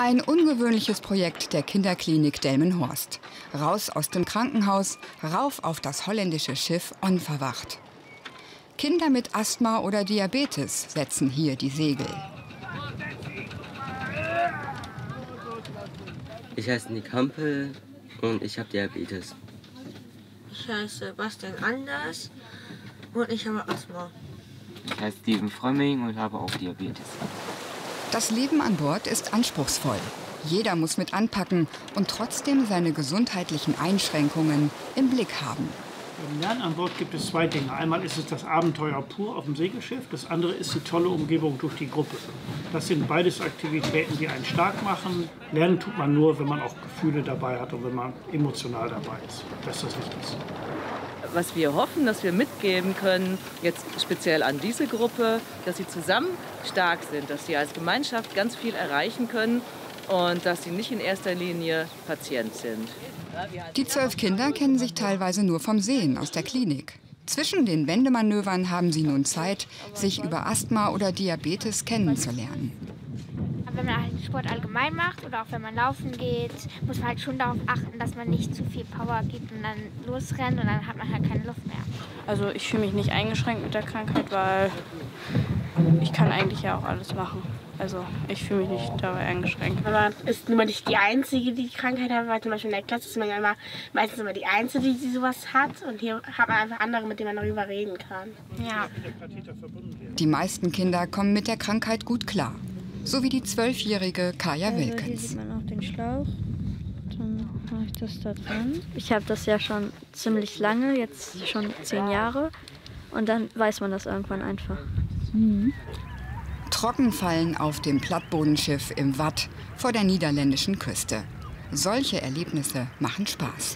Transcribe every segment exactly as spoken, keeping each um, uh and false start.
Ein ungewöhnliches Projekt der Kinderklinik Delmenhorst. Raus aus dem Krankenhaus, rauf auf das holländische Schiff Onverwacht. Kinder mit Asthma oder Diabetes setzen hier die Segel. Ich heiße Nick Hampel und ich habe Diabetes. Ich heiße Bastian Anders und ich habe Asthma. Ich heiße Steven Frömming und habe auch Diabetes. Das Leben an Bord ist anspruchsvoll. Jeder muss mit anpacken und trotzdem seine gesundheitlichen Einschränkungen im Blick haben. Beim Lernen an Bord gibt es zwei Dinge. Einmal ist es das Abenteuer pur auf dem Segelschiff. Das andere ist die tolle Umgebung durch die Gruppe. Das sind beides Aktivitäten, die einen stark machen. Lernen tut man nur, wenn man auch Gefühle dabei hat und wenn man emotional dabei ist. Das ist das Wichtigste. Was wir hoffen, dass wir mitgeben können, jetzt speziell an diese Gruppe, dass sie zusammen stark sind, dass sie als Gemeinschaft ganz viel erreichen können und dass sie nicht in erster Linie Patient sind. Die zwölf Kinder kennen sich teilweise nur vom Sehen aus der Klinik. Zwischen den Wendemanövern haben sie nun Zeit, sich über Asthma oder Diabetes kennenzulernen. Wenn man halt Sport allgemein macht oder auch wenn man laufen geht, muss man halt schon darauf achten, dass man nicht zu viel Power gibt und dann losrennt und dann hat man halt keine Luft mehr. Also ich fühle mich nicht eingeschränkt mit der Krankheit, weil ich kann eigentlich ja auch alles machen. Also ich fühle mich nicht dabei eingeschränkt. Aber ist nun mal nicht die Einzige, die die Krankheit hat, weil zum Beispiel in der Klasse ist man ja immer, meistens immer die Einzige, die sowas hat. Und hier hat man einfach andere, mit denen man darüber reden kann. Ja. Die meisten Kinder kommen mit der Krankheit gut klar. So wie die zwölfjährige Kaya also, Wilkens. Hier sieht man auch den Schlauch. Dann mache ich das da dran. Ich habe das ja schon ziemlich lange, jetzt schon zehn Jahre. Und dann weiß man das irgendwann einfach. Mhm. Trockenfallen auf dem Plattbodenschiff im Watt vor der niederländischen Küste. Solche Erlebnisse machen Spaß.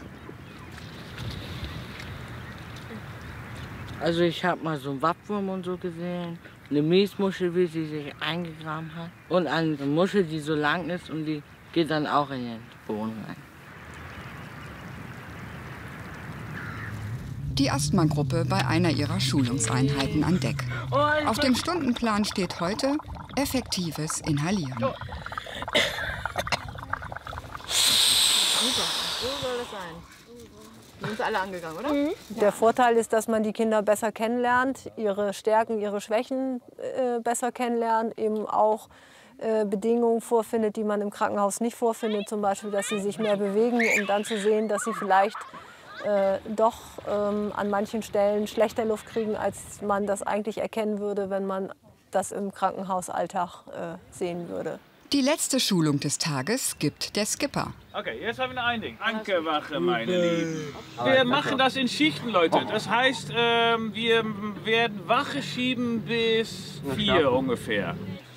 Also ich habe mal so einen Wattwurm und so gesehen. Eine Miesmuschel, wie sie sich eingegraben hat. Und eine Muschel, die so lang ist und die geht dann auch in den Boden rein. Die Asthma-Gruppe bei einer ihrer Schulungseinheiten an Deck. Auf dem Stundenplan steht heute effektives Inhalieren. So soll das sein. Die sind alle angegangen, oder? Mhm. Der Vorteil ist, dass man die Kinder besser kennenlernt, ihre Stärken, ihre Schwächen äh, besser kennenlernt, eben auch äh, Bedingungen vorfindet, die man im Krankenhaus nicht vorfindet, zum Beispiel, dass sie sich mehr bewegen, um dann zu sehen, dass sie vielleicht äh, doch ähm, an manchen Stellen schlechter Luft kriegen, als man das eigentlich erkennen würde, wenn man das im Krankenhausalltag äh, sehen würde. Die letzte Schulung des Tages gibt der Skipper. Okay, jetzt haben wir ein Ding. Ankerwache, meine Lieben. Wir machen das in Schichten, Leute. Das heißt, ähm, wir werden Wache schieben bis vier ungefähr.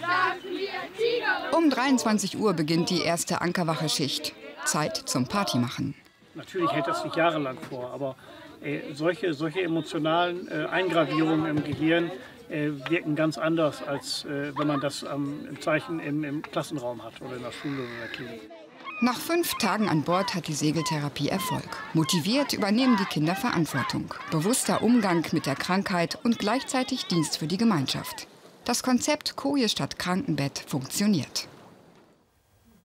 Um dreiundzwanzig Uhr beginnt die erste Ankerwache-Schicht. Zeit zum Partymachen. Natürlich hält das nicht jahrelang vor, aber äh, solche, solche emotionalen äh, Eingravierungen im Gehirn äh, wirken ganz anders, als äh, wenn man das ähm, im Zeichen im, im Klassenraum hat oder in der Schule oder in der Klinik. Nach fünf Tagen an Bord hat die Segeltherapie Erfolg. Motiviert übernehmen die Kinder Verantwortung. Bewusster Umgang mit der Krankheit und gleichzeitig Dienst für die Gemeinschaft. Das Konzept Koje statt Krankenbett funktioniert.